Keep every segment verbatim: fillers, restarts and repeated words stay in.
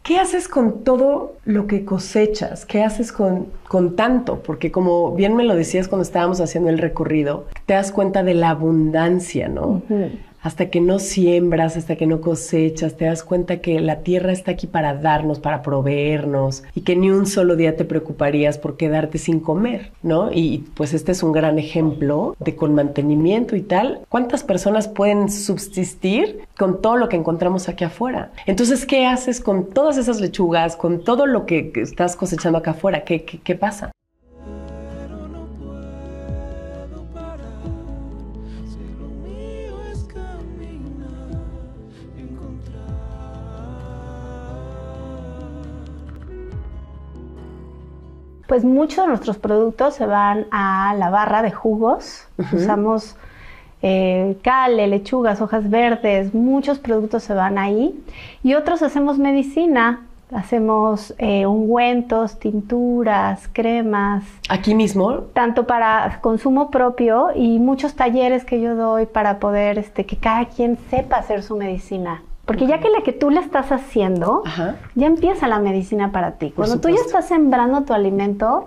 ¿Qué haces con todo lo que cosechas? ¿Qué haces con, con tanto? Porque como bien me lo decías cuando estábamos haciendo el recorrido, te das cuenta de la abundancia, ¿no? Uh-huh. Hasta que no siembras, hasta que no cosechas, te das cuenta que la tierra está aquí para darnos, para proveernos, y que ni un solo día te preocuparías por quedarte sin comer, ¿no? Y pues este es un gran ejemplo de con mantenimiento y tal. ¿Cuántas personas pueden subsistir con todo lo que encontramos aquí afuera? Entonces, ¿qué haces con todas esas lechugas, con todo lo que estás cosechando acá afuera? ¿Qué, qué, qué pasa? Pues muchos de nuestros productos se van a la barra de jugos. Uh-huh. Usamos eh, cale, lechugas, hojas verdes, muchos productos se van ahí. Y otros hacemos medicina, hacemos eh, ungüentos, tinturas, cremas. ¿Aquí mismo? Tanto para consumo propio y muchos talleres que yo doy para poder este, que cada quien sepa hacer su medicina. Porque ya que la que tú la estás haciendo, ajá, ya empieza la medicina para ti. Cuando tú ya estás sembrando tu alimento,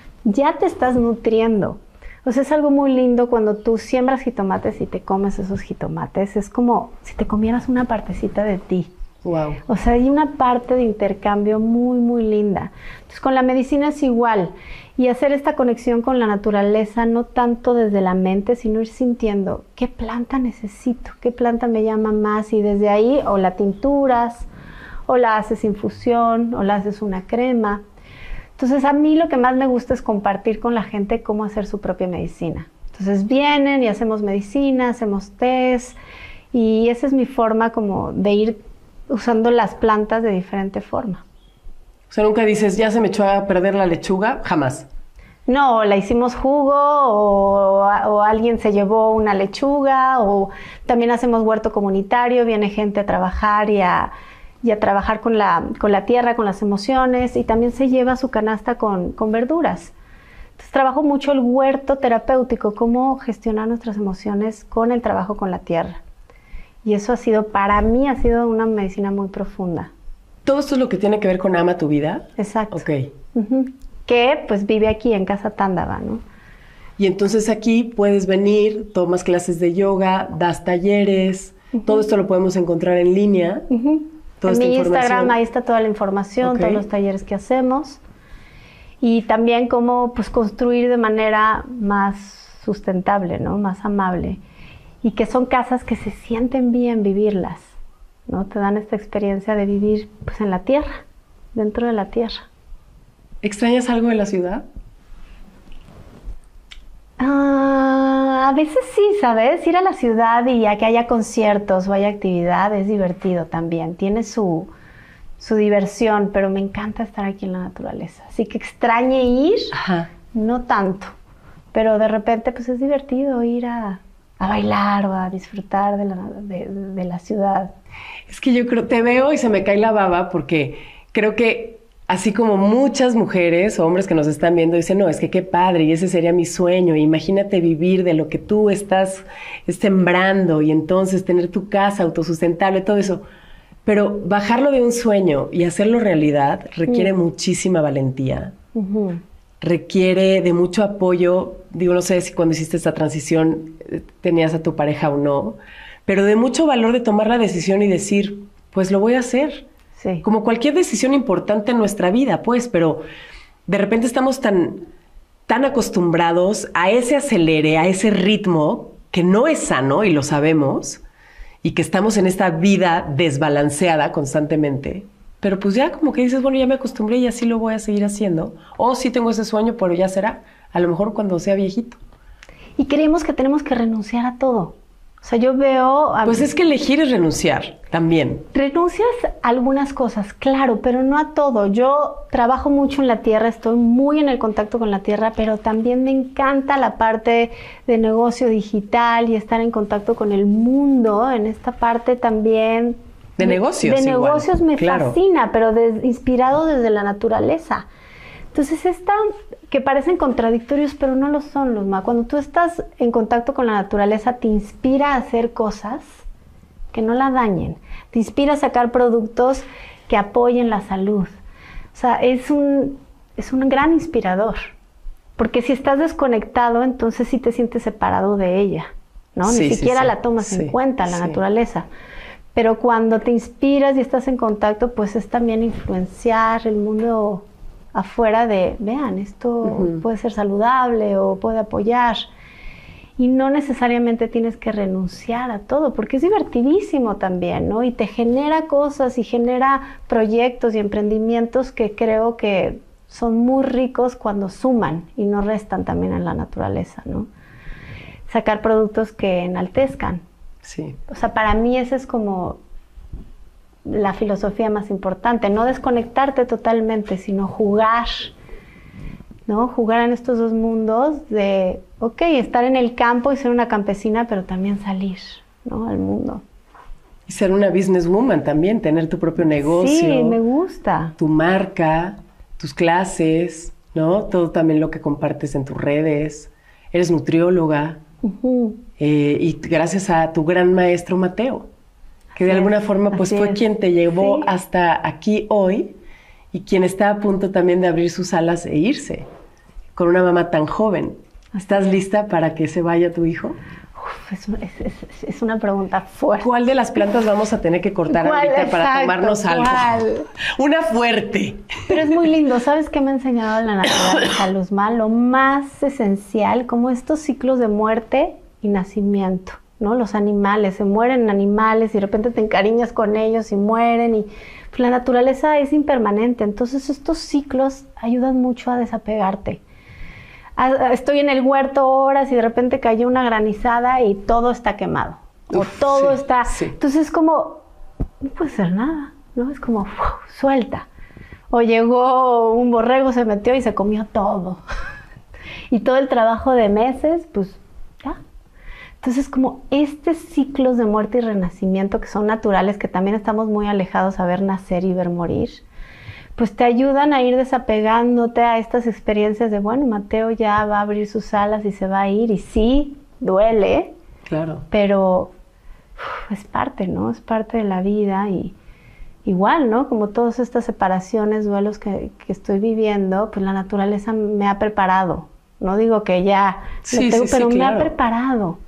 ya te estás nutriendo. O sea, es algo muy lindo cuando tú siembras jitomates y te comes esos jitomates. Es como si te comieras una partecita de ti. Wow. O sea, hay una parte de intercambio muy, muy linda. Entonces, con la medicina es igual. Y hacer esta conexión con la naturaleza, no tanto desde la mente, sino ir sintiendo qué planta necesito, qué planta me llama más. Y desde ahí, o la tinturas, o la haces infusión, o la haces una crema. Entonces, a mí lo que más me gusta es compartir con la gente cómo hacer su propia medicina. Entonces, vienen y hacemos medicina, hacemos test. Y esa es mi forma como de ir usando las plantas de diferente forma. O sea, nunca dices, ya se me echó a perder la lechuga, jamás. No, la hicimos jugo o, o alguien se llevó una lechuga, o también hacemos huerto comunitario, viene gente a trabajar y a, y a trabajar con la, con la tierra, con las emociones, y también se lleva su canasta con, con verduras. Entonces trabajo mucho el huerto terapéutico, cómo gestionar nuestras emociones con el trabajo con la tierra. Y eso ha sido, para mí, ha sido una medicina muy profunda. ¿Todo esto es lo que tiene que ver con Ama tu Vida? Exacto. Ok. Uh-huh. Que pues vive aquí en Casa Tándava, ¿no? Y entonces aquí puedes venir, tomas clases de yoga, das talleres, uh-huh, todo esto lo podemos encontrar en línea. Uh-huh. Toda en esta mi información. Instagram ahí está toda la información, okay, todos los talleres que hacemos. Y también cómo pues construir de manera más sustentable, ¿no? Más amable. Y que son casas que se sienten bien vivirlas, ¿no? Te dan esta experiencia de vivir pues en la tierra, dentro de la tierra. ¿Extrañas algo de la ciudad? Ah, a veces sí, ¿sabes? Ir a la ciudad y ya que haya conciertos o haya actividad es divertido también. Tiene su, su diversión, pero me encanta estar aquí en la naturaleza. Así que extrañe ir, ajá, no tanto. Pero de repente pues es divertido ir a... a bailar o a disfrutar de la, de, de la ciudad. Es que yo creo, te veo y se me cae la baba porque creo que así como muchas mujeres o hombres que nos están viendo dicen, no, es que qué padre y ese sería mi sueño, imagínate vivir de lo que tú estás sembrando y entonces tener tu casa autosustentable, todo eso. Pero bajarlo de un sueño y hacerlo realidad requiere mm. muchísima valentía. Uh-huh. Requiere de mucho apoyo, digo, no sé si cuando hiciste esta transición tenías a tu pareja o no, pero de mucho valor de tomar la decisión y decir, pues lo voy a hacer. Sí. Como cualquier decisión importante en nuestra vida, pues, pero de repente estamos tan, tan acostumbrados a ese acelere, a ese ritmo que no es sano y lo sabemos, y que estamos en esta vida desbalanceada constantemente. Pero pues ya como que dices, bueno, ya me acostumbré y así lo voy a seguir haciendo. O sí tengo ese sueño, pero ya será. A lo mejor cuando sea viejito. Y creemos que tenemos que renunciar a todo. O sea, yo veo... A pues es que elegir es renunciar también. Renuncias a algunas cosas, claro, pero no a todo. Yo trabajo mucho en la tierra, estoy muy en el contacto con la tierra, pero también me encanta la parte de negocio digital y estar en contacto con el mundo. En esta parte también... De negocios. De igual, negocios me claro. fascina, pero de, inspirado desde la naturaleza. Entonces, esta, que parecen contradictorios, pero no lo son, Luzma. Cuando tú estás en contacto con la naturaleza, te inspira a hacer cosas que no la dañen. Te inspira a sacar productos que apoyen la salud. O sea, es un, es un gran inspirador. Porque si estás desconectado, entonces sí te sientes separado de ella, ¿no? Sí, Ni siquiera sí, sí. la tomas sí, en cuenta, la sí. naturaleza. Pero cuando te inspiras y estás en contacto, pues es también influenciar el mundo afuera de, vean, esto uh-huh. puede ser saludable o puede apoyar. Y no necesariamente tienes que renunciar a todo, porque es divertidísimo también, ¿no? Y te genera cosas y genera proyectos y emprendimientos que creo que son muy ricos cuando suman y no restan también en la naturaleza, ¿no? Sacar productos que enaltezcan. Sí. O sea, para mí esa es como la filosofía más importante, no desconectarte totalmente, sino jugar, ¿no? Jugar en estos dos mundos de, ok, estar en el campo y ser una campesina, pero también salir, ¿no? Al mundo. Y ser una businesswoman también, tener tu propio negocio. Sí, me gusta. Tu marca, tus clases, ¿no? Todo también lo que compartes en tus redes. Eres nutrióloga. Uh-huh. eh, y gracias a tu gran maestro Mateo, que de alguna forma pues fue quien te llevó sí. hasta aquí hoy y quien está a punto también de abrir sus alas e irse con una mamá tan joven. ¿Estás lista para que se vaya tu hijo? Uf, es, es, es, es una pregunta fuerte. ¿Cuál de las plantas vamos a tener que cortar ahorita exacto, para tomarnos algo? ¿Cuál? Una fuerte. Pero es muy lindo. ¿Sabes qué me ha enseñado la naturaleza, Luzma? Lo más esencial, como estos ciclos de muerte y nacimiento, ¿no? Los animales, se mueren animales y de repente te encariñas con ellos y mueren. Y pues, la naturaleza es impermanente. Entonces estos ciclos ayudan mucho a desapegarte. Estoy en el huerto horas y de repente cayó una granizada y todo está quemado. O Uf, todo sí, está... Sí. Entonces es como, no puede ser nada, ¿no? Es como, uf, suelta. O llegó un borrego, se metió y se comió todo. Y todo el trabajo de meses, pues ya. Entonces como estos ciclos de muerte y renacimiento que son naturales, que también estamos muy alejados a ver nacer y ver morir, pues te ayudan a ir desapegándote a estas experiencias de, bueno, Mateo ya va a abrir sus alas y se va a ir, y sí, duele, claro, pero uf, es parte, ¿no? Es parte de la vida y igual, ¿no? Como todas estas separaciones, duelos que, que estoy viviendo, pues la naturaleza me ha preparado. No digo que ya, sí, tengo, sí, pero sí, me claro. ha preparado.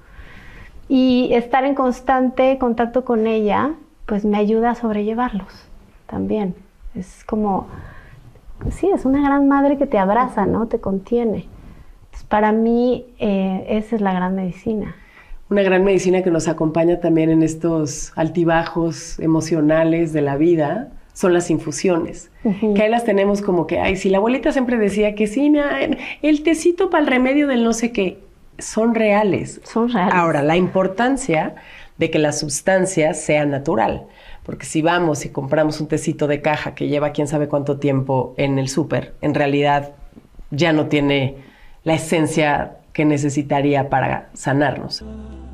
Y estar en constante contacto con ella, pues me ayuda a sobrellevarlos también. Es como, sí, es una gran madre que te abraza, ¿no? Te contiene. Entonces, para mí, eh, esa es la gran medicina. Una gran medicina que nos acompaña también en estos altibajos emocionales de la vida son las infusiones. Uh-huh. Que ahí las tenemos como que, ay, si la abuelita siempre decía que sí, el tecito para el remedio del no sé qué, son reales. Son reales. Ahora, la importancia de que la sustancia sea natural. Porque si vamos y compramos un tecito de caja que lleva quién sabe cuánto tiempo en el súper, en realidad ya no tiene la esencia que necesitaría para sanarnos.